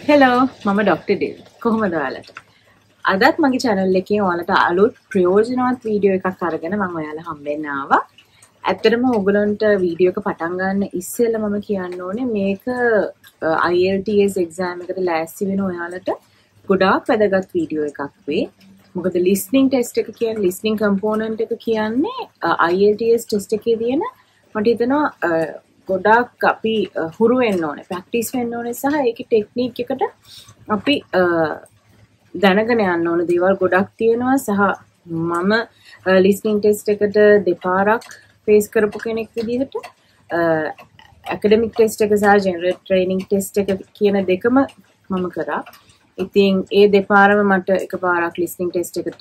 Hello, මම doctor deal. කොහොමද ඔයාලට? අදත් මගේ channel එකේ ඔයාලට අලුත් ප්‍රයෝජනවත් වීඩියෝ එකක් අරගෙන මම ඔයාලා හම්බෙන්න ආවා. ඇත්තටම ඔයගලන්ට වීඩියෝ එක පටන් ගන්න ඉස්සෙල්ලා මම කියන්න ඕනේ මේක IELTS exam එකට ලෑස්ති වෙන ඔයාලට ගොඩාක් වැදගත් වීඩියෝ එකක් වෙයි. මොකද listening test එක කියන්නේ listening component එක කියන්නේ IELTS test එකේ තියෙන මට හිතෙනවා ගොඩාක් අපි හුරු වෙන්න ඕනේ ප්‍රැක්ටිස් වෙන්න ඕනේ සහ ඒකේ ටෙක්නික් එකට අපි දැනගෙන යන්න ඕන දේවල් ගොඩක් තියෙනවා සහ මම listening test එකට දෙපාරක් ෆේස් කරපු කෙනෙක් විදිහට academic test එක සහ general training test එක කියන දෙකම මම කරා. ඉතින් ඒ දෙපාරම මට එකපාරක් listening test එකට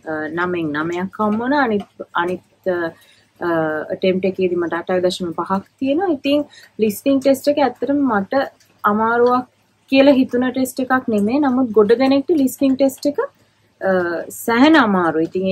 9ක් හම්බ වුණා. අනිත් attempt එකේදී මට 8.5ක් තියෙනවා. ඉතින් listening test එක ඇත්තටම මට අමාරුවක් කියලා හිතුණ ටෙස්ට් එකක් නෙමෙයි. නමුත් ගොඩ දෙනෙක්ට listening test එක සැහෙන අමාරුයි. ඉතින්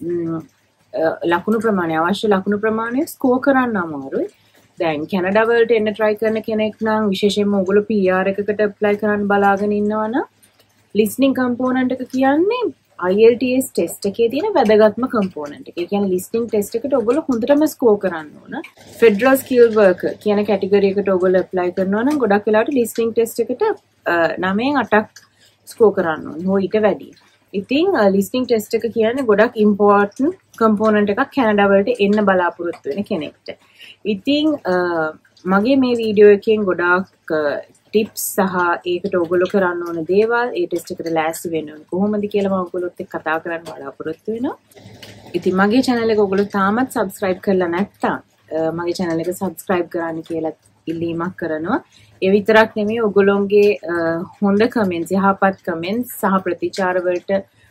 ඒ ලකුණු ප්‍රමාණය අවශ්‍ය ලකුණු ප්‍රමාණය ස්කෝර් කරන්න අමාරුයි. දැන් කැනඩා වලට එන්න try කරන කෙනෙක් නම් විශේෂයෙන්ම ඔයගොල්ලෝ PR එකකට apply කරන්න බලාගෙන ඉන්නවා නම් listening component එක කියන්නේ IELTS test එකේ තියෙන වැදගත්ම component එක. ඒ කියන්නේ listening test එකට ඔයගොල්ලෝ හොඳටම score කරන්න ඕන. Federal Skill Worker කියන category එකට ඔයගොල්ලෝ apply කරනවා නම් ගොඩක් වෙලාවට listening test එකට 9න් 8ක් score කරන්න ඕන. හො ඊට වැඩි. ඉතින් listening test එක කියන්නේ ගොඩක් important component එකක් කැනඩා වලට එන්න බලාපොරොත්තු වෙන කෙනෙක්ට. ඉතින් මගේ මේ වීඩියෝ එකෙන් ගොඩාක් ටිප්ස් සහ ඒකට ඔයගොල්ලෝ කරන්න ඕන දේවල් ඒ ටෙස්ට් එකට ලෑස්ති වෙන්න ඕන කොහොමද කියලා මම ඔයගොල්ලොත් එක්ක කතා කරන්න බලාපොරොත්තු වෙනවා. ඉතින් මගේ channel එක ඔයගොල්ලෝ තාමත් subscribe කරලා නැත්නම් මගේ channel එක subscribe කරන්න කියලා ඉල්ලීමක් කරනවා. ඒ විතරක් නෙමෙයි ඔයගොල්ලෝගේ හොඳ comments යහපත් comments සහ ප්‍රතිචාර වලට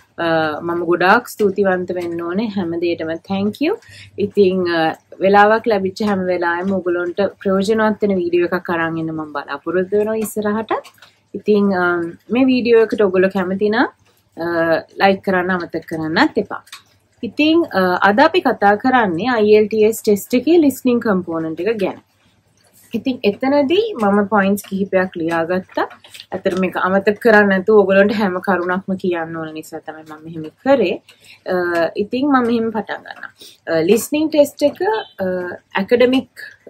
මම ගොඩාක් ස්තුතිවන්ත වෙන්න ඕනේ හැම දෙයකටම thank you. ඉතින් වෙලාවක් ලැබිච්ච හැම වෙලාවෙම ඔයගොල්ලන්ට ප්‍රයෝජනවත් වෙන වීඩියෝ එකක් අරන් එන්න මම බලාපොරොත්තු වෙනවා ඉස්සරහට. ඉතින් මේ වීඩියෝ එකට ඔයගොල්ලෝ කැමති නම් like කරන්න අමතක කරන්නත් එපා. ඉතින් අද අපි කතා කරන්නේ IELTS test එකේ listening component එක ගැන. ඉතින් එතනදී මම points කිහිපයක් ලියාගත්තා. අතට මේක අමතක කරන්න නැතුව ඔයගොල්ලන්ට හැම කරුණක්ම කියන්න ඕන නිසා තමයි මම මෙහෙම කරේ. ඉතින් මම මෙහෙම පටන් ගන්නවා. listening test එක academic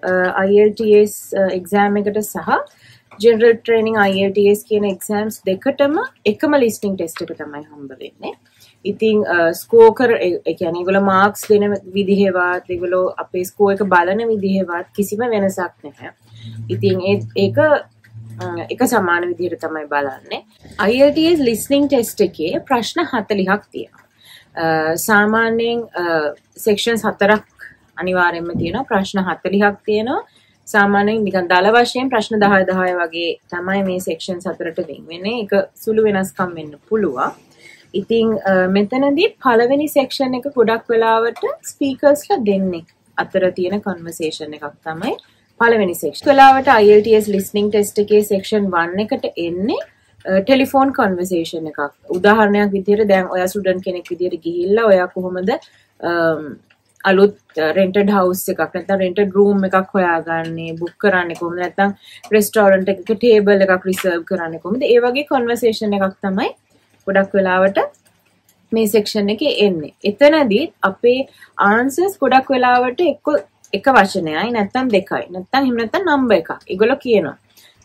IELTS exam එකට සහ general training IELTS කියන exams දෙකටම එකම listening test එක තමයි හම්බ වෙන්නේ. ඉතින් ස්කෝර් ඒ කියන්නේ ඒගොල්ලෝ මාක්ස් දෙන විදිහේවත් ඒගොල්ලෝ අපේ ස්කෝර් එක බලන විදිහේවත් කිසිම වෙනසක් නැහැ. ඉතින් ඒක එක සමාන විදිහට තමයි බලන්නේ. IELTS listening test එකේ ප්‍රශ්න 40ක් තියෙනවා. සාමාන්‍යයෙන් sections 4ක් අනිවාර්යයෙන්ම තියෙනවා. ප්‍රශ්න 40ක් තියෙනවා. සාමාන්‍යයෙන් නිකන් දල වශයෙන් ප්‍රශ්න 10 වගේ තමයි මේ sections 4ට වෙන් වෙන්නේ. ඒක සුළු වෙනස්කම් වෙන්න පුළුවන්. ඉතින් මෙතනදී පළවෙනි section එක ගොඩක් වෙලාවට speakersලා දෙන්නේ අතර තියෙන conversation එකක් තමයි පළවෙනි section. වෙලාවට IELTS listening test එකේ section 1 එකට එන්නේ telephone conversation එකක්. උදාහරණයක් විදිහට දැන් ඔයා student කෙනෙක් විදිහට ගිහිල්ලා ඔයා කොහොමද අලුත් rented house එකක් නැත්නම් rented room එකක් හොයාගන්නේ book කරන්නේ කොහොමද නැත්නම් restaurant එකක table එකක් reserve කරන්නේ කොහොමද ඒ වගේ conversation එකක් තමයි ගොඩක් වෙලාවට මේ section එකේ එන්නේ. එතනදී අපේ answers ගොඩක් වෙලාවට එක වචනයයි නැත්නම් දෙකයි. නැත්නම් එහෙම නැත්නම් number එකක්. ඒගොල්ලෝ කියනවා.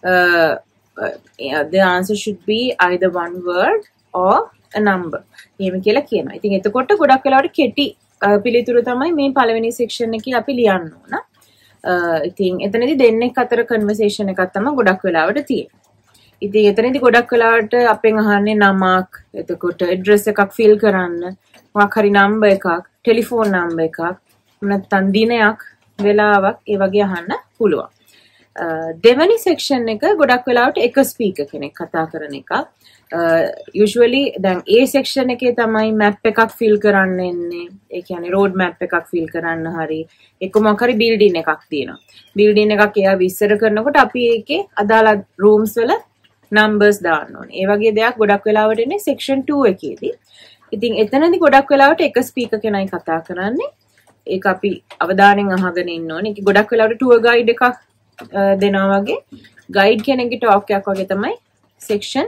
The answer should be either one word or a number. එහෙම කියලා කියනවා. ඉතින් එතකොට ගොඩක් වෙලාවට කෙටි පිළිතුරු තමයි මේ පළවෙනි section එකේ අපි ලියන්න ඕන. ඉතින් එතනදී දෙන්නෙක් අතර conversation එකක් තමයි ගොඩක් වෙලාවට තියෙන්නේ. ඉතින් එතනදී ගොඩක් වෙලාවට අපෙන් අහන්නේ නමක්, එතකොට address එකක් fill කරන්න, මොකක් හරි number එකක්, telephone number එකක්, නැත්නම් දිනයක්, වෙලාවක් ඒ වගේ අහන්න පුළුවන්. දෙවැනි section එක ගොඩක් වෙලාවට එක speaker කෙනෙක් කතා කරන එක. usually දැන් A section එකේ තමයි map එකක් fill කරන්න එන්නේ. ඒ කියන්නේ road map එකක් fill කරන්න හරි එක මොකක් හරි building එකක් තියෙනවා. building එකක් එයා විස්තර කරනකොට අපි ඒකේ අදාළ rooms වල numbers දාන්න ඕනේ. ඒ වගේ දෙයක් ගොඩක් වෙලාවට එන්නේ section 2 එකේදී. ඉතින් එතනදී ගොඩක් වෙලාවට එක speaker කෙනයි කතා කරන්නේ. ඒක අපි අවධානයෙන් අහගෙන ඉන්න ඕනේ. ඒක ගොඩක් වෙලාවට tour guide එකක් දෙනවා වගේ guide කෙනෙක්ගේ talk එකක් වගේ තමයි section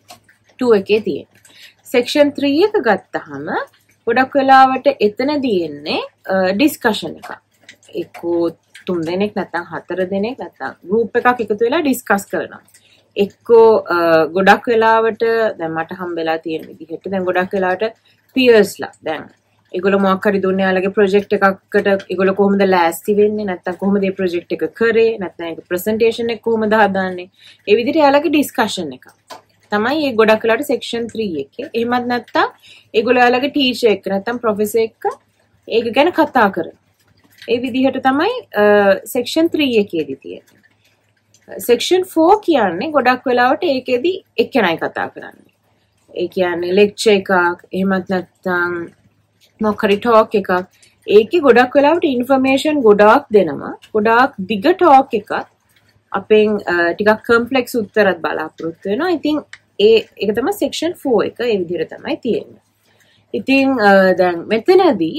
2 එකේ තියෙන්නේ. section 3 එක ගත්තාම ගොඩක් වෙලාවට එතනදී එන්නේ discussion එකක්. එක්කෝ 3 දෙනෙක් නැත්නම් 4 දෙනෙක් නැත්නම් group එකක් එකතු වෙලා discuss කරනවා. එක්කෝ ගොඩක් වෙලාවට දැන් මට හම්බෙලා තියෙන විදිහට දැන් ගොඩක් වෙලාවට peersලා දැන් ඒගොල්ලෝ මොකක් හරි දුන්නේ යාළගේ project එකකට ඒගොල්ලෝ කොහොමද ලෑස්ති වෙන්නේ නැත්නම් කොහොමද මේ project එක කරේ නැත්නම් ඒක presentation එක කොහොමද හදාන්නේ ඒ විදිහට යාළගේ discussion එක තමයි මේ ගොඩක් වෙලාවට section 3 එකේ එහෙමත් නැත්නම් ඒගොල්ලෝ යාළගේ teacher එක්ක නැත්නම් professor එක්ක ඒක ගැන කතා කරනවා ඒ විදිහට තමයි section 3 එකේදී තියෙන්නේ section 4 කියන්නේ ගොඩක් වෙලාවට ඒකෙදි එක්කෙනයි කතා කරන්නේ. ඒ කියන්නේ lecture එකක් එහෙමත් නැත්නම් මොකක් හරි talk එකක්. ඒකේ ගොඩක් වෙලාවට information ගොඩාක් දෙනවා. ගොඩාක් දිග talk එකක් අපෙන් ටිකක් complex උත්තරත් බලාපොරොත්තු වෙනවා. ඉතින් ඒක තමයි section 4 එක. ඒ විදිහට තමයි තියෙන්නේ. ඉතින් දැන් මෙතනදී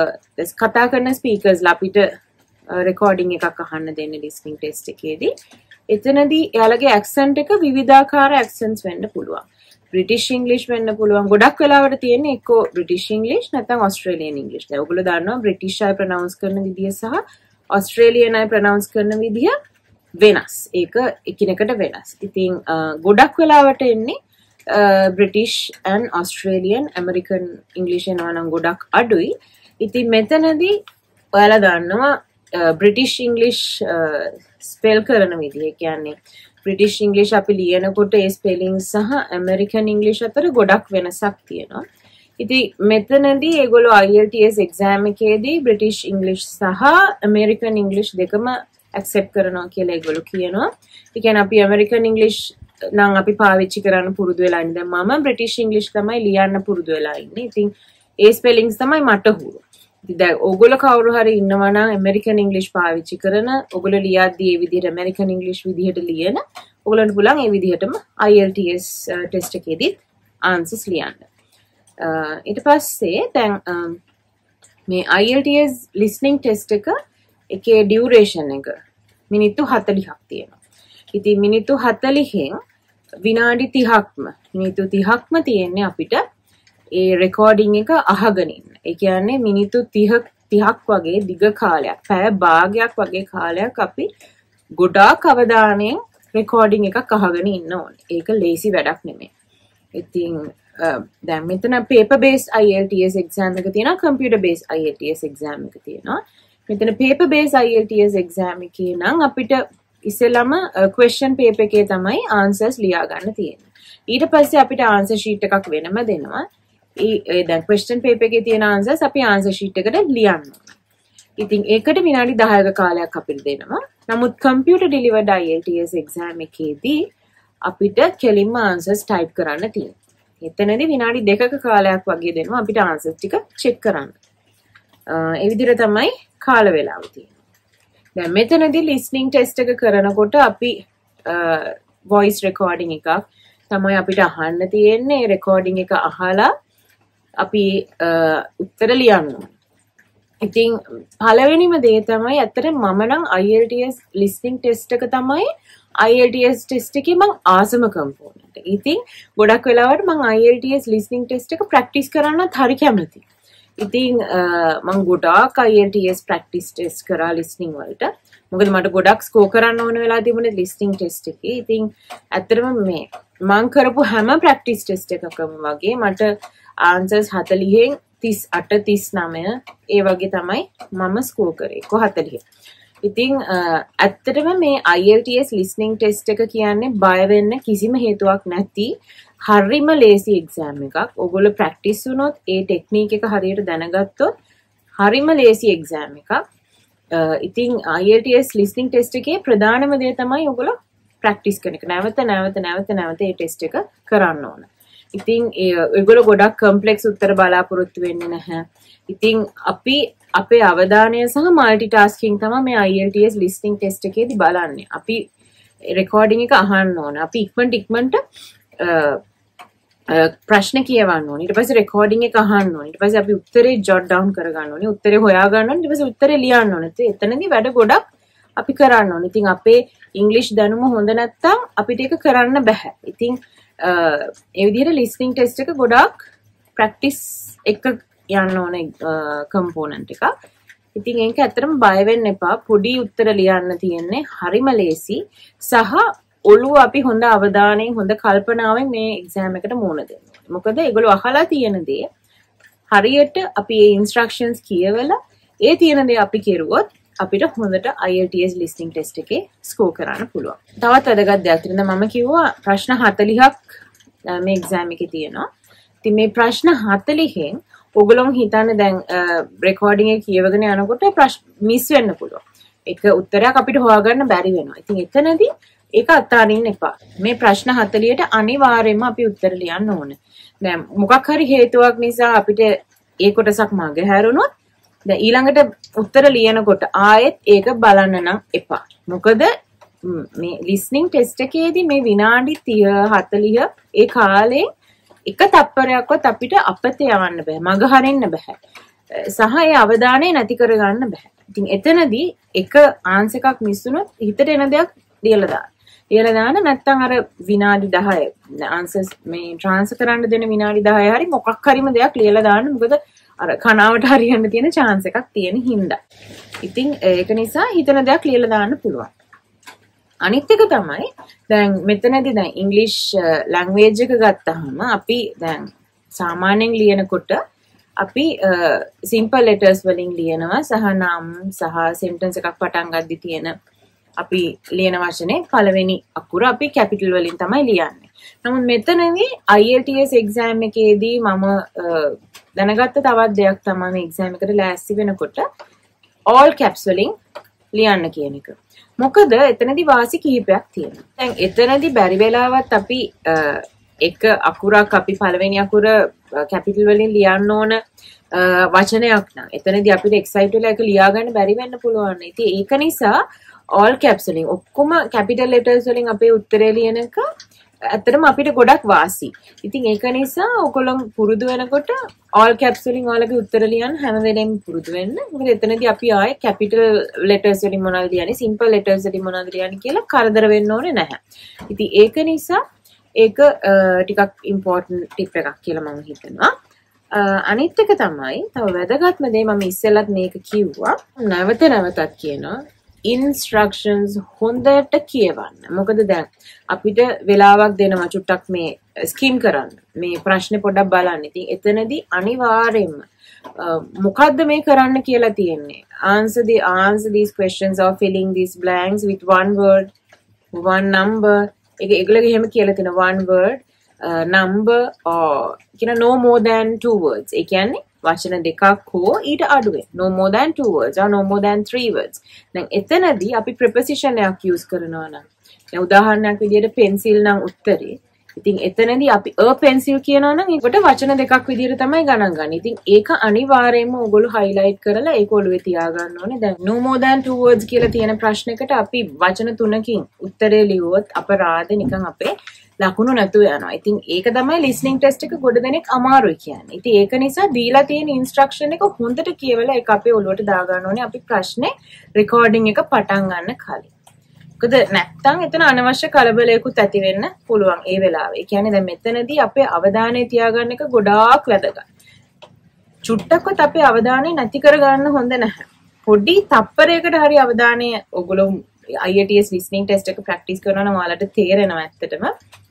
කතා කරන speakersලා අපිට recording එකක් අහන්න දෙන්නේ listening test එකේදී. එතනදී එයාලගේ accent එක විවිධාකාර accents වෙන්න පුළුවන්. British English වෙන්න පුළුවන්. ගොඩක් වෙලාවට තියෙන්නේ එක්කෝ British English නැත්නම් Australian English. දැන් ඔයගොල්ලෝ දන්නවා British අය pronounce කරන විදිය සහ Australian අය pronounce කරන විදිය වෙනස්. ඒක එකිනෙකට වෙනස්. ඉතින් ගොඩක් වෙලාවට එන්නේ British and Australian American English එනවා නම් ගොඩක් අඩුයි. ඉතින් මෙතනදී ඔයාලා දන්නවා British English spell කරන විදිය කියන්නේ British English අපි ලියනකොට ඒ spelling සහ American English අතර ගොඩක් වෙනසක් තියෙනවා. ඉතින් මෙතනදී ඒගොල්ලෝ IELTS exam එකේදී British English සහ American English දෙකම accept කරනවා කියලා ඒගොල්ලෝ කියනවා. ඒ කියන්නේ අපි American English නම් අපි පාවිච්චි කරන්න පුරුදු වෙලා ඉන්නේ. දැන් මම British English තමයි ලියන්න පුරුදු වෙලා ඉන්නේ. ඉතින් ඒ spellings තමයි මට හුරු. දැන් ඕගොල්ලෝ කවුරු හරි ඉන්නවා නම් American English පාවිච්චි කරන ඕගොල්ලෝ ලියද්දී ඒ විදිහට American English විදිහට ලියන ඕගොල්ලන්ට පුළුවන් ඒ විදිහටම IELTS test එකේදී answers ලියන්න. ඊට පස්සේ දැන් මේ IELTS listening test එකේ duration එක මිනිත්තු 40ක් තියෙනවා. ඉතින් මිනිත්තු 40න් විනාඩි 30ක්ම තියෙන්නේ අපිට ඒ recording එක අහගෙන ඉන්න. ඒ කියන්නේ මිනිත්තු 30ක් වගේ දිග කාලයක්, පැය භාගයක් වගේ කාලයක් අපි ගොඩාක් අවධානයෙන් recording එකක් අහගෙන ඉන්න ඕනේ. ඒක ලේසි වැඩක් නෙමෙයි. ඉතින් දැන් මෙතන paper based IELTS exam එක තියෙනවා, computer based IELTS exam එක තියෙනවා. මෙතන paper based IELTS exam එකේ නම් අපිට ඉස්සෙල්ලාම question paper එකේ තමයි answers ලියා ගන්න තියෙන්නේ. ඊට පස්සේ අපිට answer sheet එකක් වෙනම දෙනවා. දැන් question paper එකේ තියෙන answers අපි answer sheet එකට ලියන්න ඕනේ. ඉතින් ඒකට විනාඩි 10ක කාලයක් අපිට දෙනවා. නමුත් computer delivered IELTS exam එකේදී අපිට කෙලින්ම answers type කරන්න තියෙනවා. එතනදී විනාඩි 2ක කාලයක් වගේ දෙනවා අපිට answers ටික check කරන්න. ඒ විදිහට තමයි කාල වේලාව තියෙන්නේ. දැන් මෙතනදී listening test එක කරනකොට අපි voice recording එකක් තමයි අපිට අහන්න තියෙන්නේ. recording එක අහලා අපි උත්තර ලියන්න ඕනේ. ඉතින් පළවෙනිම දේ තමයි ඇත්තට මම නම් IELTS listening test එක තමයි IELTS test එකේ මම ආසම component. ඉතින් ගොඩක් වෙලාවට මම IELTS listening test එක practice කරන්නත් හරි කැමතියි. ඉතින් මම ගොඩාක් IELTS practice test කරා listening වලට. මොකද මට ගොඩක් score කරන්න ඕන වෙලා තිබුණේ listening test එකේ. ඉතින් ඇත්තටම මේ මම කරපු හැම practice test එකකම වගේ මට answers 40න් 38 39 ඒ වගේ තමයි මම score කරේ 40. ඉතින් ඇත්තටම මේ IELTS listening test එක කියන්නේ බය වෙන්න කිසිම හේතුවක් නැති හරිම ලේසි exam එකක්. ඔයගොල්ලෝ practice වුණොත් ඒ technique එක හරියට දැනගත්තොත් හරිම ලේසි exam එකක්. ඉතින් IELTS listening test එකේ ප්‍රධානම දේ තමයි ඔයගොල්ලෝ practice කරන එක. නැවත ඒ test එක කරන්න ඕන. ඉතින් ඔයගොල්ලෝ ගොඩක් complex උත්තර බලාපොරොත්තු වෙන්නේ නැහැ. ඉතින් අපි අපේ අවධානය සහ multitasking තමයි මේ IELTS listening test එකේදී බලන්නේ. අපි recording එක අහන්න ඕන. අපි ඉක්මනට ප්‍රශ්න කියවන්න ඕනේ. ඊට පස්සේ recording එක අහන්න ඕනේ. ඊට පස්සේ අපි උත්තරේ jot down කරගන්න ඕනේ. උත්තරේ හොයා ගන්න ඕනේ. ඊට පස්සේ උත්තරේ ලියන්න ඕනේ. එතනදී වැඩ ගොඩක් අපි කරන්න ඕනේ. ඉතින් අපේ ඉංග්‍රීසි දැනුම හොඳ නැත්නම් අපිට ඒක කරන්න බෑ. ඉතින් ඒ විදිහට listening test එක ගොඩාක් practice එක යන්න ඕනේ component එක. ඉතින් ඒක ඇත්තටම බය වෙන්න එපා. පොඩි උත්තර ලියන්න තියෙන්නේ. හරිම ලේසි. සහ ඔළුව අපි හොඳ අවධානයෙන් හොඳ කල්පනාවෙන් මේ exam එකට මුහුණ දෙන්න ඕනේ. මොකද ඒගොල්ලෝ අහලා තියෙන දේ හරියට අපි ඒ instructions කියවලා ඒ තියෙන දේ අපි කෙරුවොත් අපිට හොඳට IELTS listening test එකේ score කරන්න පුළුවන්. තවත් වැදගත් දෙයක් තියෙනවා. මම කිව්වා ප්‍රශ්න 40ක් මේ exam එකේ තියෙනවා. ඉතින් මේ ප්‍රශ්න 40න් ඔයගොල්ලෝ හිතන්නේ දැන් recording එක කියවගෙන යනකොට මිස් වෙන්න පුළුවන්. ඒක උත්තරයක් අපිට හොයාගන්න බැරි වෙනවා. ඉතින් එතනදී ඒක අතාරින්න එපා. මේ ප්‍රශ්න 40ට අනිවාර්යයෙන්ම අපි උත්තර ලියන්න ඕනේ. දැන් මොකක් හරි හේතුවක් නිසා අපිට ඒ කොටසක් මගහැරුණොත් දැන් ඊළඟට උත්තර ලියනකොට ආයෙත් ඒක බලන්න නම් එපා. මොකද මේ listening test එකේදී මේ විනාඩි 30 40 ඒ කාලේ එක තප්පරයක්වත් අපිට අපතේ යවන්න බෑ. මග හරින්න බෑ. සහ ඒ අවධානය නැති කරගන්න බෑ. ඉතින් එතනදී එක ආන්සර් එකක් මිස් වුණොත් හිතට එන දෙයක් ලියලා දාන්න. ලියලා දාන්න නැත්නම් අර විනාඩි 10 ආන්සර්ස් මේ ට්‍රාන්ස්ෆර් කරන්න දෙන විනාඩි 10 හරි මොකක් හරිම දෙයක් ලියලා දාන්න. මොකද අර කනාවට හරියන්න තියෙන chance එකක් තියෙන හින්දා. ඉතින් ඒක නිසා හිතන දෙයක් ලියලා දාන්න පුළුවන්. අනිත් එක තමයි දැන් මෙතනදී දැන් English language එක ගත්තාම අපි දැන් සාමාන්‍යයෙන් ලියනකොට අපි simple letters වලින් ලියනවා සහ නම් සහ sentence එකක් පටන් ගද්දි තියෙන අපි ලියන වචනේ පළවෙනි අකුර අපි capital වලින් තමයි ලියන්නේ. නමුත් මෙතනදී IELTS exam එකේදී මම දැනගත්ත තවත් දෙයක් තමයි මේ exam එකට ලෑස්ති වෙනකොට all caps වලින් ලියන්න කියන එක. මොකද එතනදී වාසි කිහිපයක් තියෙනවා. දැන් එතනදී බැරි වෙලාවත් අපි එක අකුරක් අපි පළවෙනි අකුර capital වලින් ලියන්න ඕන වචනයක් නම් එතනදී අපිට excite වෙලා ඒක ලියා ගන්න බැරි වෙන්න පුළුවන්. ඉතින් ඒක නිසා all caps වලින් ඔක්කොම capital letters වලින් අපේ උත්තරේ ලියන එක ඇත්තටම අපිට ගොඩක් වාසි. ඉතින් ඒක නිසා ඔයගොල්ලෝ පුරුදු වෙනකොට all caps වලින් ඔයාලගේ උත්තර ලියන්න හැම වෙලේම පුරුදු වෙන්න. මොකද එතනදී අපි ආයේ capital letters වලින් මොනවද ලියන්නේ, simple letters වලින් මොනවද ලියන්නේ කියලා කරදර වෙන්න ඕනේ නැහැ. ඉතින් ඒක නිසා ඒක ටිකක් important tip එකක් කියලා මම හිතනවා. අනිත් එක තමයි තව වැදගත්ම දේ මම ඉස්සෙල්ලත් මේක කිව්වා. නැවතත් කියනවා instructions හොඳට කියවන්න. මොකද දැන් අපිට වෙලාවක් දෙනවා චුට්ටක් මේ ස්කිම් කරන්න. මේ ප්‍රශ්නේ පොඩ්ඩක් බලන්න. ඉතින් එතනදී අනිවාර්යයෙන්ම මොකද්ද මේ කරන්න කියලා තියෙන්නේ. Answer these questions or filling these blanks with one word, one number. ඒගොල්ලෝ එහෙම කියලා තියෙනවා one word, number or no more than 2 words. ඒ කියන්නේ වචන දෙකක් හෝ ඊට අඩුවෙන් no more than 2 words or no more than 3 words. දැන් එතනදී අපි preposition එකක් use කරනවා නම් දැන් උදාහරණයක් විදිහට pencil නම් උත්තරේ. ඉතින් එතනදී අපි a pencil කියනවා නම් ඒකට වචන දෙකක් විදිහට තමයි ගණන් ගන්න. ඉතින් ඒක අනිවාර්යයෙන්ම ඔයගොල්ලෝ highlight කරලා ඒක ඔළුවේ තියාගන්න ඕනේ. දැන් no more than 2 words කියලා තියෙන ප්‍රශ්නයකට අපි වචන 3කින් උත්තරේ ලියුවොත් අපරාධේ නිකන් අපේ ලකුණු නැතුව යනවා. ඉතින් ඒක තමයි listening test එක ගොඩ දෙනෙක් අමාරුයි කියන්නේ. ඉතින් ඒක නිසා දීලා තියෙන instruction එක හොඳට කියවලා ඒක අපේ ඔළුවට දා ගන්න ඕනේ අපි ප්‍රශ්නේ recording එක පටන් ගන්න කලින්. මොකද නැත්තම් එතන අනවශ්‍ය කලබලයකුත් ඇති වෙන්න පුළුවන් ඒ වෙලාවේ. ඒ කියන්නේ දැන් මෙතනදී අපේ අවධානය තියාගන්න එක ගොඩාක් වැදගත්. චුට්ටක්වත් අපේ අවධානය නැති කරගන්න හොඳ නැහැ. පොඩි තප්පරයකට හරි අවධානය ඔයගොල්ලෝ IELTS listening test එක practice කරනවා නම් ඔයාලට තේරෙනවා ඇත්තටම.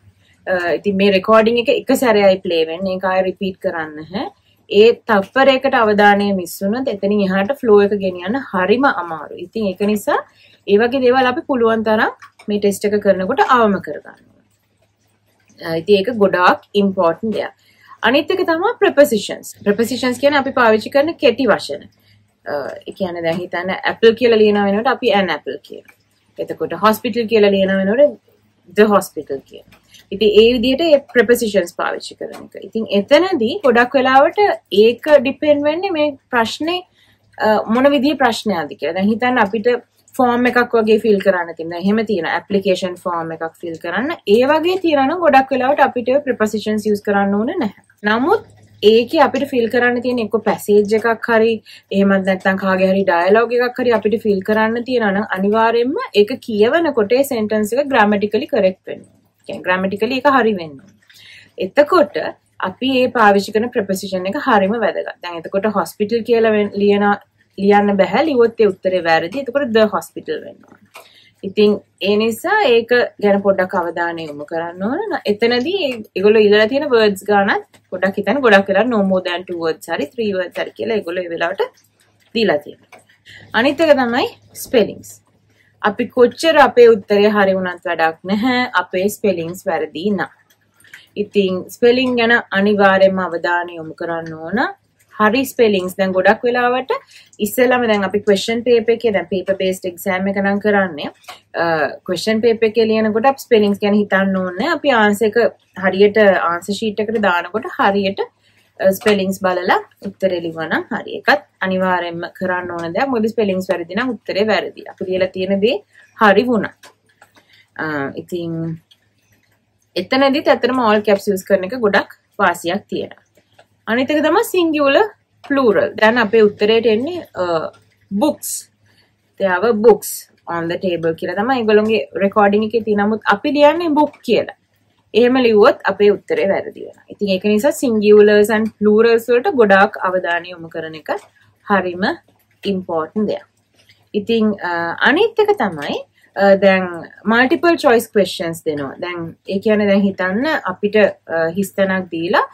ඉතින් මේ recording එක සැරේයි play වෙන්නේ. ඒක ආයෙ repeat කරන්න නැහැ. ඒ තප්පරයකට අවධානය මිස් වුණොත් එතනින් එහාට flow එක ගෙනියන්න හරිම අමාරුයි. ඉතින් ඒක නිසා ඒ වගේ දේවල් අපි පුළුවන් තරම් මේ ටෙස්ට් එක කරනකොට අවම කරගන්න ඕනේ. ඉතින් ඒක ගොඩාක් important දෙයක්. අනිත් එක තමයි prepositions. Prepositions කියන්නේ අපි පාවිච්චි කරන කෙටි වචන. ඒ කියන්නේ දැන් හිතන්න apple කියලා ලියන වෙනකොට අපි an apple කියනවා. එතකොට hospital කියලා ලියන වෙනකොට the hospital කියනවා. ඉතින් ඒ විදිහට ඒ prepositions පාවිච්චි කරන එක. ඉතින් එතනදී ගොඩක් වෙලාවට ඒක depend වෙන්නේ මේ ප්‍රශ්නේ මොන විදිහේ ප්‍රශ්නයක්ද කියලා. දැන් හිතන්න අපිට ෆෝම් එකක් වගේ ෆිල් කරන්න තියෙනවා. එහෙම තියෙන ඇප්ලිකේෂන් ෆෝම් එකක් ෆිල් කරන්න. ඒ වගේ තියනවා නම් ගොඩක් වෙලාවට අපිට prepositions use කරන්න ඕනේ නැහැ. නමුත් ඒකේ අපිට ෆීල් කරන්න තියෙන එක්ක පැසේජ් එකක් හරි එහෙමත් නැත්නම් කාගේ හරි ඩයලොග් එකක් හරි අපිට ෆීල් කරන්න තියෙනවා නම් අනිවාර්යයෙන්ම ඒක කියවනකොට ඒ සෙන්ටන්ස් එක ග්‍රැමටිකලි කරෙක්ට් වෙන්න ඕනේ. කියන්නේ ග්‍රැමටිකලි ඒක හරි වෙන්න ඕනේ. එතකොට අපි මේ පාවිච්චි කරන ප්‍රෙපොසිෂන් එක හරිම වැදගත්. දැන් එතකොට හොස්පිටල් කියලා ලියන්න බෑ. ලියුවොත් ඒ උත්තරේ වැරදි. එතකොට ද හොස්පිටල් වෙන්න ඕනේ. ඉතින් ඒ නිසා ඒක ගැන පොඩ්ඩක් අවධානය යොමු කරන්න ඕන. එතනදී ඒගොල්ලෝ ඉල්ලලා තියෙන words ගානත් පොඩ්ඩක් හිතන්න. ගොඩක් වෙලා no more than 2 words හරි 3 words හරි කියලා ඒගොල්ලෝ ඒ වෙලාවට දීලා තියෙනවා. අනිත් එක තමයි spellings. අපි කොච්චර අපේ උත්තරේ හරි වුණත් වැඩක් නැහැ. අපේ spellings වැරදි නම්. ඉතින් spelling ගැන අනිවාර්යයෙන්ම අවධානය යොමු කරන්න ඕන. හරි spellings දැන් ගොඩක් වෙලාවට ඉස්සෙල්ලාම දැන් අපි question paper එකේ දැන් paper based exam එක නම් කරන්නේ question paper එකේ ලියනකොට අපි spellings ගැන හිතන්න ඕනේ. අපි answer එක හරියට answer sheet එකට දානකොට හරියට spellings බලලා උත්තරේ ලිවනම් හරි. ඒකත් අනිවාර්යයෙන්ම කරන්න ඕන දෙයක්. මොකද spellings වැරදි නම් උත්තරේ වැරදි. අපි ලියලා තියෙන දේ හරි වුණා. ඉතින් එතනදිත් ඇත්තටම all caps use කරන එක ගොඩක් වාසියක් තියෙනවා. අනිත් එක තමයි singular plural. දැන් අපේ උත්තරේට එන්නේ books. there were books on the table කියලා තමයි ඒගොල්ලෝගේ recording එකේ තියෙන. නමුත් අපි ලියන්නේ book කියලා. එහෙම ලිව්වොත් අපේ උත්තරේ වැරදි වෙනවා. ඉතින් ඒක නිසා singulars and plurals වලට ගොඩාක් අවධානය යොමු කරන එක හරිම important දෙයක්. ඉතින් අනිත් එක තමයි දැන් multiple choice questions දෙනවා. දැන් ඒ කියන්නේ දැන් හිතන්න අපිට හිස්තැනක් දීලා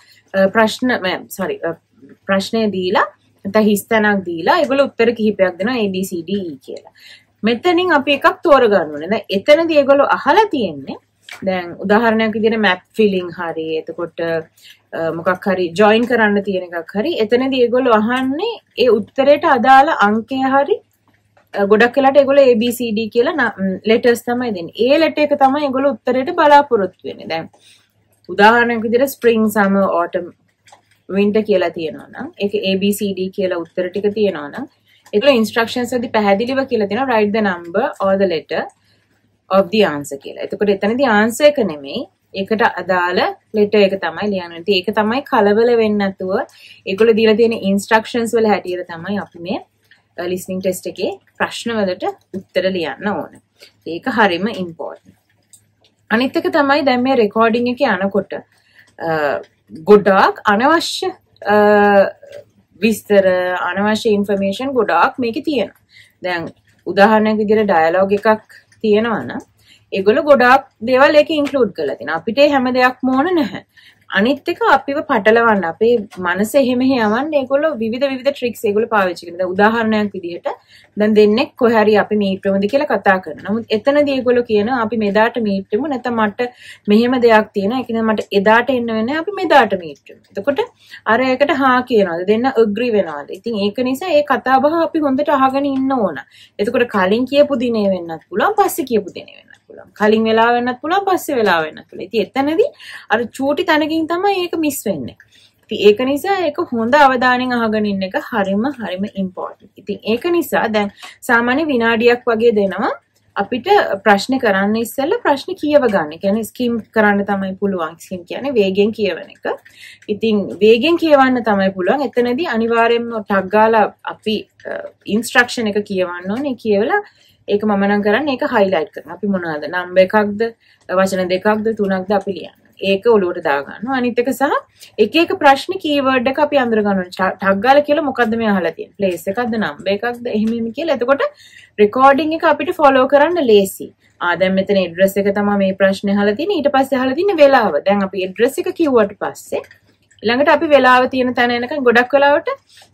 ප්‍රශ්නය දීලා නැත්නම් හිස්තැනක් දීලා ඒගොල්ලෝ උත්තර කිහිපයක් දෙනවා A B C D E කියලා. මෙතනින් අපි එකක් තෝරගන්න ඕනේ. දැන් එතනදී ඒගොල්ලෝ අහලා තියෙන්නේ දැන් උදාහරණයක් විදිහට map filling හරි එතකොට මොකක් හරි join කරන්න තියෙන එකක් හරි එතනදී ඒගොල්ලෝ අහන්නේ ඒ උත්තරයට අදාළ අංකය හරි ගොඩක් වෙලාට ඒගොල්ලෝ A B C D කියලා letters තමයි දෙන්නේ. ඒ letter එක තමයි ඒගොල්ලෝ උත්තරයට බලාපොරොත්තු වෙන්නේ. දැන් උදාහරණයක් විදිහට spring summer autumn winter කියලා තියෙනවා නම් ඒක A B C D කියලා උත්තර ටික තියෙනවා නම් ඒගොල්ලෝ instructions වලදී පැහැදිලිව කියලා තියෙනවා write the number or the letter of the answer කියලා. එතකොට එතනදී answer එක නෙමෙයි ඒකට අදාළ letter එක තමයි ලියන්නේ. ඉතින් ඒක තමයි කලබල වෙන්නේ නැතුව ඒගොල්ලෝ දීලා තියෙන instructions වල හැටියට තමයි අපි මේ listening test එකේ ප්‍රශ්න වලට උත්තර ලියන්න ඕන. ඒක හරිම important. අනිත් එක තමයි දැන් මේ recording එකේ යනකොට ගොඩාක් අනවශ්‍ය විස්තර අනවශ්‍ය information ගොඩාක් මේකේ තියෙනවා. දැන් උදාහරණයක් විදිහට dialogue එකක් තියෙනවා නම් ඒගොල්ලෝ ගොඩාක් දේවල් ඒකේ include කරලා තියෙනවා. අපිට හැම දෙයක්ම ඕන නැහැ. අනිත් එක අපිව පටලවන්න අපේ මනස එහෙම යවන්න ඒගොල්ලෝ විවිධ tricks ඒගොල්ලෝ පාවිච්චි කරනවා. දැන් උදාහරණයක් විදිහට දැන් දෙන්නෙක් කොහේ හරි අපි meet වෙමුද කියලා කතා කරනවා. නමුත් එතනදී ඒගොල්ලෝ කියනවා අපි මෙදාට meet වෙමු නැත්නම් මට මෙහෙම දෙයක් තියෙනවා. ඒක නිසා මට එදාට එන්න වෙන්නේ අපි මෙදාට meet වෙමු. එතකොට අර ඒකට හා කියනවාද දෙන්න agree වෙනවාද? ඉතින් ඒක නිසා ඒ කතා බහ අපි හොඳට අහගෙන ඉන්න ඕන. එතකොට කලින් කියපු දිනේ වෙන්නත් පුළුවන් පස්සේ කියපු දිනේ වෙන්නත් පුළුවන්. කලින් වෙලා වෙන්නත් පුළුවන් පස්සේ වෙලා වෙන්නත් පුළුවන්. ඉතින් එතනදී අර චූටි තැනකින් තමයි ඒක මිස් වෙන්නේ. ඉතින් ඒක නිසා ඒක හොඳ අවධානයෙන් අහගෙන ඉන්න එක හරිම important. ඉතින් ඒක නිසා දැන් සාමාන්‍ය විනාඩියක් වගේ දෙනවා අපිට ප්‍රශ්න කරන්න ඉස්සෙල්ලා ප්‍රශ්න කියව ගන්න. ඒ කියන්නේ ස්කිම් කරන්න තමයි පුළුවන්. ස්කිම් කියන්නේ වේගෙන් කියවන එක. ඉතින් වේගෙන් කියවන්න තමයි පුළුවන්. එතනදී අනිවාර්යයෙන්ම ටග් ගාලා අපි ඉන්ස්ට්‍රක්ෂන් එක කියවන්න ඕනේ. කියවලා ඒක මම නම් කරන්නේ ඒක highlight කරනවා. අපි මොනවාද නම්බර් එකක්ද වචන දෙකක්ද තුනක්ද අපි ලියන්නේ. ඒක ඔලුවට දා ගන්නවා. අනිත් එක සහ එක ප්‍රශ්න කීවර්ඩ් එක අපි අඳුර ගන්න ඕනේ. ටග් ගාලා කියලා මොකද්ද මේ අහලා තියෙන්නේ? ප්ලේස් එකක්ද නම්බර් එකක්ද එහෙම කියලා. එතකොට රෙකෝඩින් එක අපිට ෆලෝ කරන්න ලේසි. දැන් මෙතන ඇඩ්‍රස් එක තමයි මේ ප්‍රශ්නේ අහලා තියෙන්නේ. ඊට පස්සේ අහලා තියෙන්නේ වෙලාව. දැන් අපි ඇඩ්‍රස් එක කිව්වට පස්සේ ඊළඟට අපි වෙලාව තියෙන තැන එනකන් ගොඩක් වෙලාවට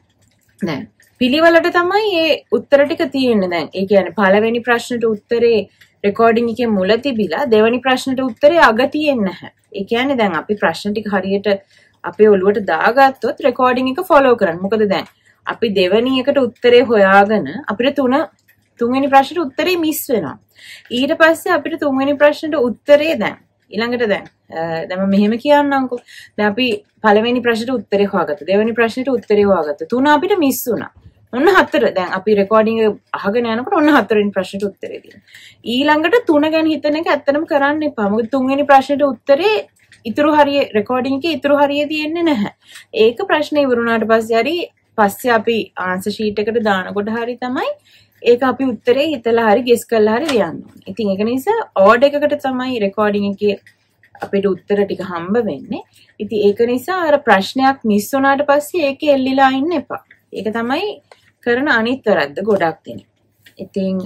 දැන් පිළිවෙලට තමයි මේ උත්තර ටික තියෙන්නේ. දැන් ඒ කියන්නේ පළවෙනි ප්‍රශ්නට උත්තරේ රෙකෝඩින් එකේ මුල තිබිලා දෙවෙනි ප්‍රශ්නට උත්තරේ අග තියෙන්නේ නැහැ. ඒ කියන්නේ දැන් අපි ප්‍රශ්න ටික හරියට අපේ ඔළුවට දාගත්තොත් රෙකෝඩින් එක ෆලෝ කරන්න. මොකද දැන් අපි දෙවෙනි එකට උත්තරේ හොයාගෙන අපිට තුන්වෙනි ප්‍රශ්නට උත්තරේ මිස් වෙනවා. ඊට පස්සේ අපිට තුන්වෙනි ප්‍රශ්නට උත්තරේ දැන් ඊළඟට දැන් මම මෙහෙම කියන්නම්කෝ. දැන් අපි පළවෙනි ප්‍රශ්නට උත්තරේ හොයාගත්තා. දෙවෙනි ප්‍රශ්නට උත්තරේ හොයාගත්තා. තුන අපිට මිස් වුණා. ඔන්න 4 දැන් අපි රෙකෝඩින් එක අහගෙන යනකොට ඔන්න 4 වෙනි ප්‍රශ්නෙට උත්තරේ දෙන්න. ඊළඟට 3 ගැන හිතන එක ඇත්තටම කරන්න එපා. මොකද 3 වෙනි ප්‍රශ්නෙට උත්තරේ ඉතුරු හරිය රෙකෝඩින් එකේ ඉතුරු හරිය තියෙන්නේ නැහැ. ඒක ප්‍රශ්නේ ඉවරුණාට පස්සේ අපි ආන්සර් ෂීට් එකට දානකොට හරි තමයි ඒක අපි උත්තරේ හිතලා හරි ගෙස් කරලා හරි ලියන්න ඕනේ. ඉතින් ඒක නිසා ඕඩර් එකකට තමයි රෙකෝඩින් එකේ අපිට උත්තර ටික හම්බ වෙන්නේ. ඉතින් ඒක නිසා අර ප්‍රශ්නයක් මිස් වුණාට පස්සේ ඒකේ එල්ලිලා ඉන්න එපා. ඒක තමයි කරන අනිත් වැරද්ද ගොඩක් දෙනෙක්. ඉතින්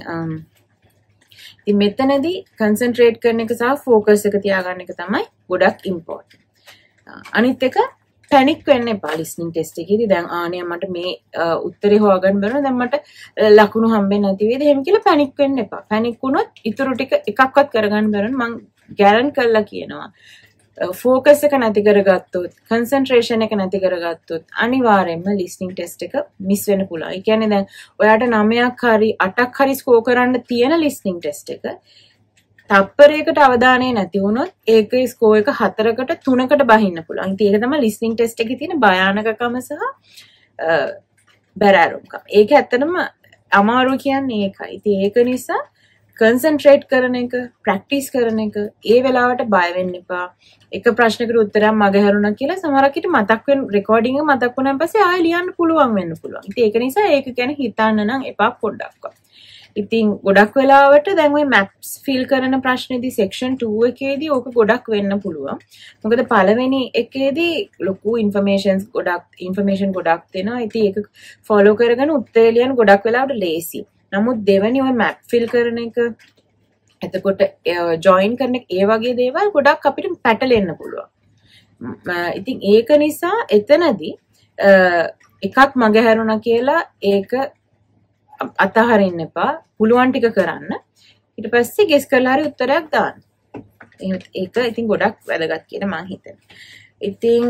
මෙතනදී කන්සන්ට්‍රේට් කරන එක සහ ફોකස් එක තියාගන්න එක තමයි ගොඩක් ඉම්පෝටන්ට්. අනිත් එක පැනික් වෙන්න එපා ලිස්නින් ටෙස්ට් එකේදී. දැන් ආනේ මට මේ උත්තරේ හොයාගන්න බැරුණා. දැන් මට ලකුණු හම්බෙන්නේ නැති වේද? එහෙම කියලා පැනික් වෙන්න එපා. පැනික් වුණොත් ඉතුරු ටික එකක්වත් කරගන්න බැරුණා. මං ගැරන්ට් කරලා කියනවා. ෆෝකස් එක නැති කරගත්තොත්, කන්සන්ට්‍රේෂන් එක නැති කරගත්තොත් අනිවාර්යයෙන්ම ලිස්නින් ටෙස්ට් එක මිස් වෙන්න පුළුවන්. ඒ කියන්නේ දැන් ඔයාට 9ක් හරි 8ක් හරි ස්කෝර් කරන්න තියෙන ලිස්නින් ටෙස්ට් එක තප්පරයකට අවධානය නැති වුණොත් ඒකේ ස්කෝර් එක 4කට 3කට බහින්න පුළුවන්. ඉතින් ඒක තමයි ලිස්නින් ටෙස්ට් එකේ තියෙන භයානකකම සහ බැරෑරුම්කම. ඒක ඇත්තටම අමාරු කියන්නේ ඒකයි. ඉතින් ඒක නිසා කන්සන්ට්‍රේට් කරන එක, ප්‍රැක්ටිස් කරන එක, ඒ වෙලාවට බය වෙන්න එපා. එක ප්‍රශ්නයකට උත්තරයක් මගහැරුණා කියලා සමහරක් විට මතක් වෙන රෙකෝඩින් එක මතක් වුණාන් පස්සේ ආයෙ ලියන්න පුළුවන් වෙන්න පුළුවන්. ඉතින් ඒක නිසා ඒක ගැන හිතන්න නම් එපා පොඩ්ඩක්වත්. ඉතින් ගොඩක් වෙලාවට දැන් ওই මැප්ස් ෆිල් කරන ප්‍රශ්නේදී සෙක්ෂන් 2 එකේදී ඕක ගොඩක් වෙන්න පුළුවන්. මොකද පළවෙනි එකේදී ලොකු ඉන්ෆර්මේෂන් ගොඩක් දෙනවා. ඉතින් ඒක ෆලෝ කරගෙන උත්තර ලියන්න ගොඩක් වෙලාවට ලේසි. නමුත් දෙවෙනි ওই මැප් ෆිල් කරන එක එතකොට ජොයින් කරන ඒ වගේ දේවල් ගොඩක් අපිට පැටලෙන්න පුළුවන්. ඉතින් ඒක නිසා එතනදී එකක් මගහැරුණා කියලා ඒක අතහරින්න එපා. පුළුවන් ටික කරන්න. ඊට පස්සේ ගෙස් කරලා හරි උත්තරයක් දාන්න. ඒක ඉතින් ගොඩක් වැදගත් කියලා මම හිතනවා. ඉතින්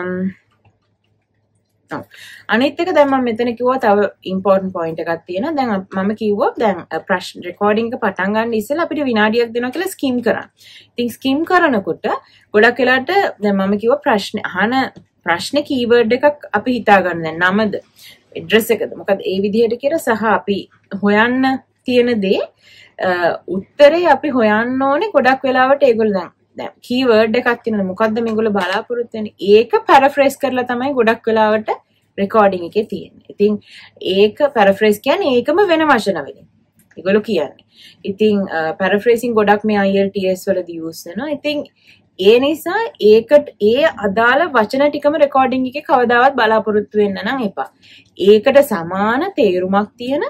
අනිත් එක දැන් මම මෙතන කිව්වා තව ඉම්පෝටන්ට් පොයින්ට් එකක් තියෙනවා. දැන් මම කිව්වා දැන් ප්‍රශ්න රෙකෝඩින් එක පටන් ගන්න ඉස්සෙල්ලා අපිට විනාඩියක් දෙනවා කියලා ස්කිම් කරන්න. ඉතින් ස්කිම් කරනකොට ගොඩක් වෙලාට දැන් මම කිව්වා ප්‍රශ්න කීවර්ඩ් එකක් අපි හිතා ගන්න දැන් නමද ඇඩ්‍රස් එකද මොකද ඒ විදිහට කියලා සහ අපි හොයන්න තියෙන දේ උත්තරේ අපි හොයන්න ඕනේ. ගොඩක් වෙලාවට ඒගොල්ලෝ දැන් කීවර්ඩ් එකක් තියෙනවා මොකද්ද මේගොල්ලෝ බලාපොරොත්තු වෙන්නේ ඒක පැරෆ්‍රේස් කරලා තමයි ගොඩක් වෙලාවට රෙකෝඩින් එකේ තියෙන්නේ. ඉතින් ඒක පැරෆ්‍රේස් කියන්නේ ඒකම වෙන වචන වලින් ඒගොල්ලෝ කියන්නේ. ඉතින් පැරෆ්‍රේසින් ගොඩක් මේ IELTS වලදී යූස් වෙනවා. ඉතින් ඒ නිසා ඒකට ඒ අදාළ වචන ටිකම රෙකෝඩින් එකේ කවදාවත් බලාපොරොත්තු වෙන්න නම් එපා. ඒකට සමාන තේරුමක් තියෙන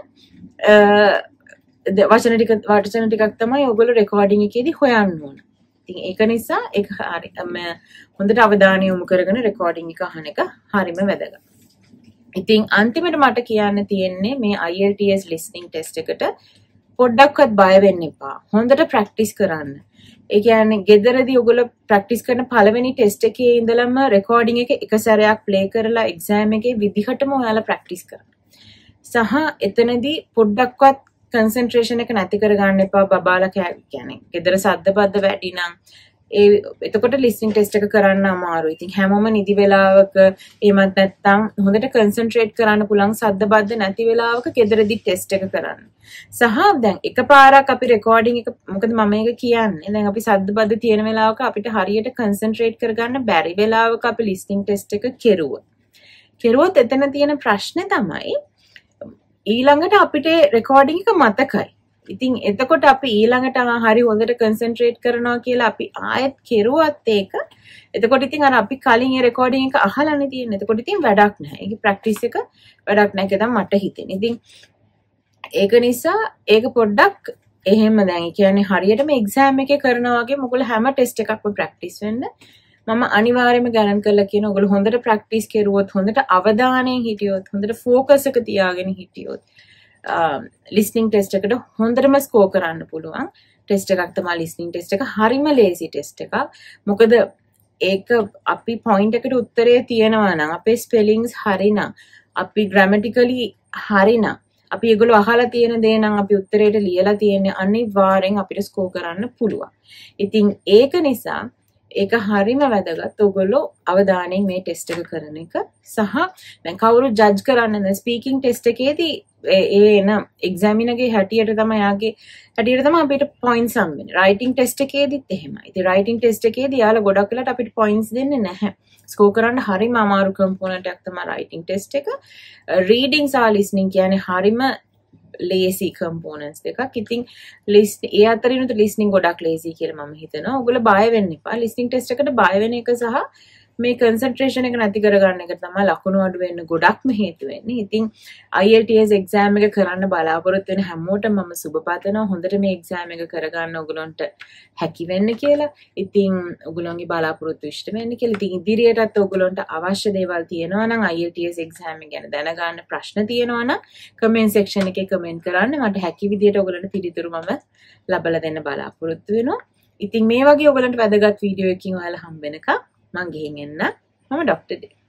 වචන ටිකක් තමයි ඔයගොල්ලෝ රෙකෝඩින් එකේදී හොයන්න ඕන. ඉතින් ඒක නිසා ඒක හොඳට අවධානය යොමු කරගෙන රෙකෝඩින් එක අහන එක හරිම වැදගත්. ඉතින් අන්තිමට මට කියන්න තියෙන්නේ මේ IELTS listening test එකට පොඩ්ඩක්වත් බය වෙන්න එපා. හොඳට ප්‍රැක්ටිස් කරන්න. ඒ කියන්නේ ගෙදරදී ඔයගොල්ලෝ ප්‍රැක්ටිස් කරන පළවෙනි ටෙස්ට් එකේ ඉඳලම රෙකෝඩින් එක එක සැරයක් ප්ලේ කරලා එක්සෑම් එකේ විදිහටම ඔයාලා ප්‍රැක්ටිස් කරන්න. සහ එතනදී පොඩ්ඩක්වත් කන්සන්ට්‍රේෂන් එක නැති කරගන්න එපා. බබාලා කියන්නේ ගෙදර සද්ද බද්ද වැඩි නම් එතකොට ලිස්නින් ටෙස්ට් එක කරන්න අමාරුයි. ඉතින් හැමෝම නිදි වෙලාවක එහෙමත් නැත්නම් හොඳට කන්සන්ට්‍රේට් කරන්න පුළුවන් සද්ද බද්ද නැති වෙලාවක ගෙදරදී ටෙස්ට් එක කරන්න. සහ දැන් එකපාරක් අපි රෙකෝඩින් එක මොකද මම මේක කියන්නේ දැන් අපි සද්ද බද්ද තියෙන වෙලාවක අපිට හරියට කන්සන්ට්‍රේට් කරගන්න බැරි වෙලාවක අපි ලිස්නින් ටෙස්ට් එක කෙරුවොත් එතන තියෙන ප්‍රශ්නේ තමයි ඊළඟට අපිට රෙකෝඩින් එක මතකයි. ඉතින් එතකොට අපි ඊළඟට හරි හොඳට කන්සන්ට්‍රේට් කරනවා කියලා අපි ආයෙත් කෙරුවත් ඒක එතකොට ඉතින් අර අපි කලින් ඒ රෙකෝඩින් එක අහලානේ තියෙන්නේ. එතකොට ඉතින් වැඩක් නැහැ. ඒක ප්‍රැක්ටිස් එක වැඩක් නැහැ කියලා මට හිතෙන්නේ. ඉතින් ඒක නිසා ඒක පොඩ්ඩක් එහෙම දැන් ඒ කියන්නේ හරියටම එක්සෑම් එකේ කරනවා වගේ මොකද හැම ටෙස්ට් එකක්ම ප්‍රැක්ටිස් වෙන්න මම අනිවාර්යයෙන්ම ගණන් කරලා කියන ඔයගොල්ලෝ හොඳට ප්‍රැක්ටිස් කරුවොත් හොඳට අවධානයෙන් හිටියොත් හොඳට ફોකස් එක තියාගෙන හිටියොත් ලිස්නින් ටෙස්ට් එකට හොඳටම ස්කෝර් කරන්න පුළුවන්. ටෙස්ට් එකක් තමයි ලිස්නින් ටෙස්ට් එක. හරිම ලේසි ටෙස්ට් එකක්. මොකද ඒක අපි පොයින්ට් එකට උත්තරේ තියෙනවා නම් අපේ ස්පෙලිංස් හරිනම් අපි ග්‍රැමටිකලි හරිනම් අපි ඒගොල්ලෝ අහලා තියෙන දේ නම් අපි උත්තරේට ලියලා තියෙන්නේ අනිවාර්යෙන් අපිට ස්කෝර් කරන්න පුළුවන්. ඉතින් ඒක නිසා ඒක හරිම වැදගත්. ඔයගොල්ලෝ අවධානයෙන් මේ ටෙස්ට් එක කරන එක සහ දැන් කවුරු ජජ් කරන්නේ නැහැ. ස්පීකින් ටෙස්ට් එකේදී ඒ එන එක්සැමිනර්ගේ හැටියට තමයි යාගේ හැටියට තමයි අපිට පොයින්ට්ස් හම්බෙන්නේ. රයිටින් ටෙස්ට් එකේදීත් එහෙමයි. ඉතින් රයිටින් ටෙස්ට් එකේදී යාළුවා ගොඩක් වෙලාවට අපිට පොයින්ට්ස් දෙන්නේ නැහැ. ස්කෝර් කරන්න හරිම අමාරු කම්පොනන්ට් එකක් තමයි රයිටින් ටෙස්ට් එක. රීඩින් සහ ලිස්නින් කියන්නේ හරිම ලේසි කම්පොනන්ට්ස් දෙකක්. ඉතින් ඒ අතරිනුත් ලිස්නින් ගොඩක් ලේසි කියලා මම හිතනවා. ඔයගොල්ලෝ බය වෙන්න එපා. ලිස්නින් ටෙස්ට් එකට බය වෙන එක සහ මේ කන්සන්ට්‍රේෂන් එක නැති කරගන්න එක තමයි ලකුණු අඩු වෙන්න ගොඩක්ම හේතු වෙන්නේ. ඉතින් IELTS එක්සෑම් එක කරන්න බලාපොරොත්තු වෙන හැමෝටම මම සුබ පතනවා. හොඳට මේ එක්සෑම් එක කරගන්න ඔයගොල්ලන්ට හැකි වෙන්න කියලා. ඉතින් ඔයගොල්ලන්ගේ බලාපොරොත්තු ඉෂ්ට වෙන්න කියලා. ඉතින් ඉදිරියටත් ඔයගොල්ලන්ට අවශ්‍ය දේවල් තියෙනවා නම් IELTS එක්සෑම් එක ගැන දැනගන්න ප්‍රශ්න තියෙනවා නම් කමෙන්ට් සෙක්ෂන් එකේ කමෙන්ට් කරන්න. මට හැකි විදියට ඔයගොල්ලන්ට පිළිතුරු මම ලබලා දෙන්න බලාපොරොත්තු වෙනවා. ඉතින් මේ වගේ ඔයගොල්ලන්ට වැදගත් වීඩියෝ එකකින් ඔයාලා හම්බ වෙනකම් මං ගිහින් එන්න. මම ඩොක්ටර්